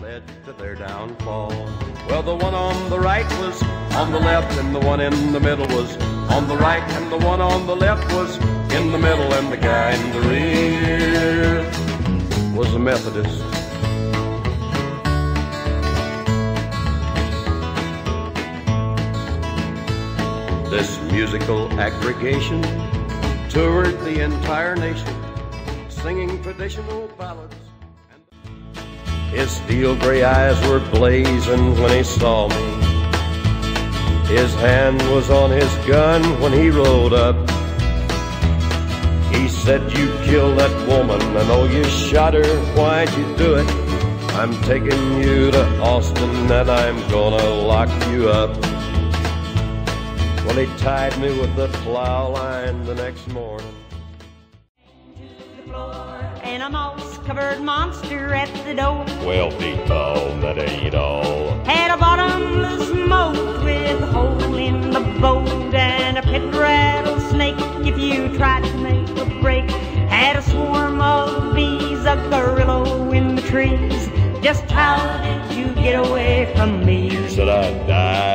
led to their downfall. Well, the one on the right was on the left, and the one in the middle was on the right, and the one on the left was in the middle, and the guy in the rear was a Methodist. This musical aggregation toured the entire nation, singing traditional ballads. His steel gray eyes were blazing when he saw me. His hand was on his gun when he rode up. He said, "You killed that woman, I know you shot her, why'd you do it? I'm taking you to Austin and I'm gonna lock you up." Well, he tied me with the plow line the next morning. And a mouse-covered monster at the door. Well, Pete-Paul, that ain't all. Had a bottomless moat with a hole in the boat, and a pet rattlesnake if you tried to make a break. Had a swarm of bees, a gorilla in the trees. Just how did you get away from me? You said I'd die